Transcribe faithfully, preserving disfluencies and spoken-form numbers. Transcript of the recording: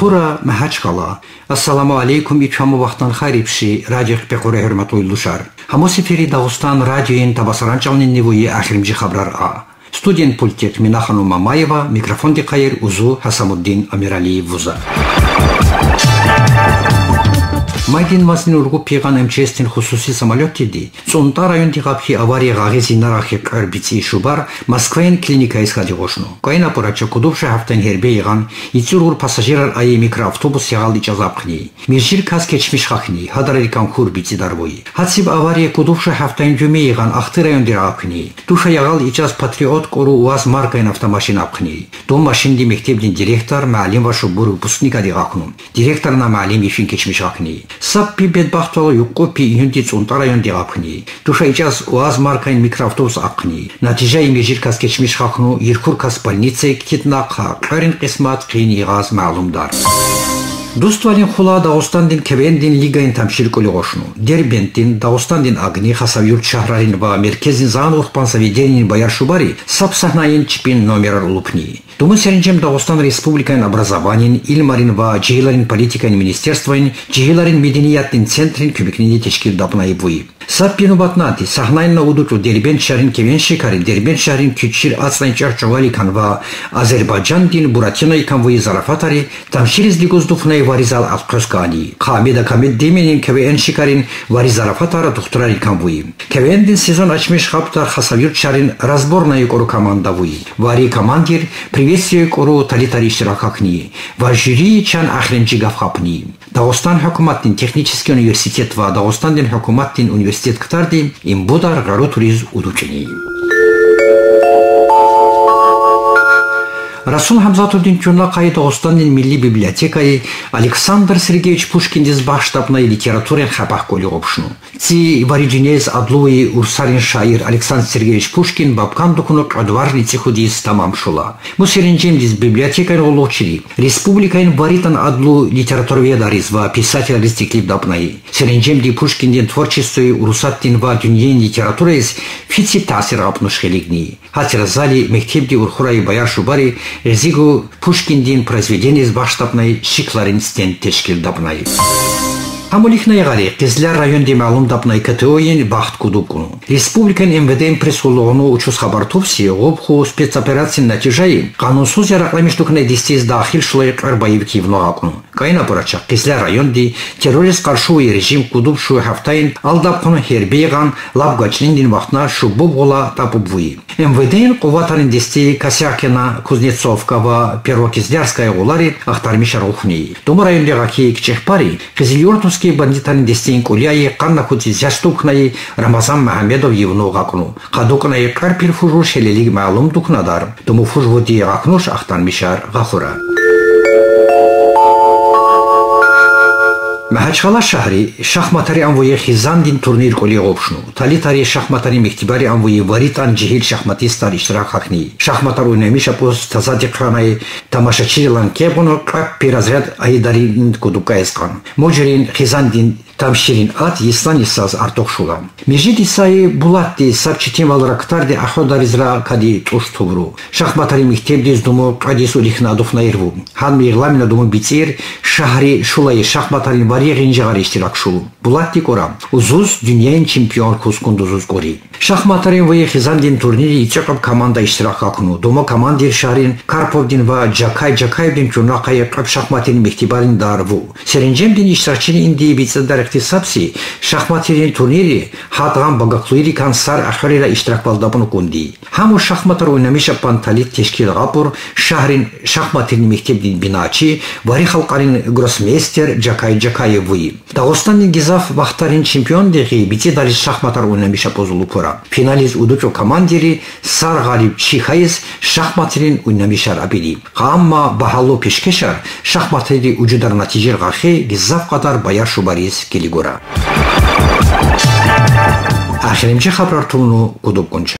Гахура Махачкала. Ассаламу алейкум и чаму вахтан харибши радио пекуре хурматлуй лушар. Хамос эфири Дагыстан радиоин табасаранчалнин невуи ахиримжи хабрар а. Студент пультек Минахану Мамаева, микрофон дикайр узу Хасамуддин Амиралиев вуза. Майдин маснин ургу пиган МЧСтин хусуси самолет диди. Цунта район дигабхи авария гагизи нарахи карбици шубар Москваин клиника исхади гошну. Кайна порача кудубша хафтан хербейган ицурур пассажирар ай микроавтобус ягал ичазабхни. Миршир кас кечмиш хахни хадарикан курбици дарбои. Хатсиб авария кудубша хафтан жумейган ахты район дирабхни. Туша ягал ичаз патриот кору уаз маркайн автомашин абхни. Дом машинди мектебдин директор маалим ва шубур выпускника дигахну. Директор на маалим ишин кечмиш хахни. Саппи бедбахтало юккопи юнти цунта район дигабхни. Туша ичаз уаз маркайн микроавтобус абхни. Натижа имежир кас кечмиш хахну иркур кас больнице китнаqa карин қисмат қин игаз маълумдар. Дуствалин хула Дагыстандин кевендин лигаин тамшил коли гошну. Дербентин Дагыстандин агни хасавюрт шахрарин ва меркезин зан урхпан заведенин Баяр Шубари сапсахнаин чипин номер лупни. Думы серенчем Дагыстан республикайн образованин, илмарин ва джейларин политикайн министерствоин, джейларин меденияттин центрин kübiknini teşkil dapnayı buyi. Саппину батнати сахнайн на удучу Дербент шарин кевен шикари Дербент шарин küçür atslayn чарчоваликан ва Азербайджандин Буратино икан вуи зарафатари тамшириз лигуздуфнай варизал алкоскани. Камеда камед деменин кевен шикарин варизарафатара тухтурар икан вуи. Кевендин сезон açmış хаптар хасавюрт шарин разборная кору команда вуи. Вари командир приветствие кору талитари иштиракакни. Ва жюри чан ахремчи гавхапни. Дагыстан hükümetin технический университет ва Дагыстандин hükümetin университет ктарди им будар гару туриз удучени. Расул Хамзатовдин чунла кайы Дагыстандин милли библиотекаи Александр Сергеевич Пушкиндиз баштапнай литературен хабах коли гопшну. Ци варижинез адлуи урсарин шаир Александр Сергеевич Пушкин бабкан докунук адварни цихудиз тамам шула. Мусеринчемдиз библиотекаи оловчили. Республикаин варитан адлу литературоведариз ва писатель стеклип дапнай. Серинчемди Пушкиндин творчествои урусаттин ва дюньен литературез фици тасир апнушхелигни. Хатиразали мектебди урхурай Баяр Шубари Резигу Пушкиндин произведение с баштапной шикларин стен тешкил дапнай. Хамулихнай гари Кизляр район де маълум дапнай КТОин бахт кудукуну. Республикан МВД пресс-улугну учус хабартовси гобху спецоперации натижаи канунсуз яракламиштукнай дистез дахил шулайк арбаевки вногакуну. Кайна порача Кизляр район де террорист каршуи режим кудупшу хафтайн алдапкуну хербейган лабгачниндин вахтна шубуб гола тапубвуи. МВД куватарин дисти Косякина, Кузнецовка ва Первокизлярская гулари ахтармишар ухни. Дома район де гаки кчехпари Кизилюртовский бандитарин дистин кулияи канна хути зяштукнай Рамазан Махамедов евну гакну. Кадукнай карпир фужу шелелиг маълум дукнадар. Дому фужводи гакнуш ахтармишар Гахура. Махачкала шахри шахматари анвои хизандин турнир коли гопшну. Талитари шахматари мектибари анвои варитан джихил шахматистар иштирак хакни. Шахматар уйнамиша пост тазади кранай тамашачилан кебуно каппи разряд айдари кудука эскан. Моджерин хизандин тамширин ат ислан исаз артокшула. Межид исаи булатти сабчитим валрактарди аходаризра кади туштувру. Шахматари мектебдиз думу кадису лихнадуф наирву. Хан мигламина думу бицир шахри шулай шахматарин варьегин жагар иштирак шулу. Булатти корам. Узуз дюньяин чемпион кускундузуз гори. Шахматарин ваи хизандин турнири ичакаб команда иштирак акуну. Думо командир шарин Карповдин ва Джакай Джакаевдин чунакай каб шахматин мектибарин дарву. Серенжемдин иштиракчини инди бицадар اختصاصی شахматин турнири хатган багаклуири кансар ахарира иштирак балдапун кунди. Хаму шахматар уйнамиша панталит тешкил гапур шахрин шахматин мектебдин биначи вари халқарин гроссмейстер Джакай Джакаевуи. Дагыстанин Гизаф вахтарин чемпион деги бити дали шахматар уйнамиша позулу пора. Финализ удучо командири Сар Галиб Чихайз шахматин уйнамиша рабили. Хамма бахалу пешкешар шахматири уҷудар натиҷаи ғахи Гизаф қадар Баяр Шубариз келигора. Ахиримчи хабар туну кудуб гунча.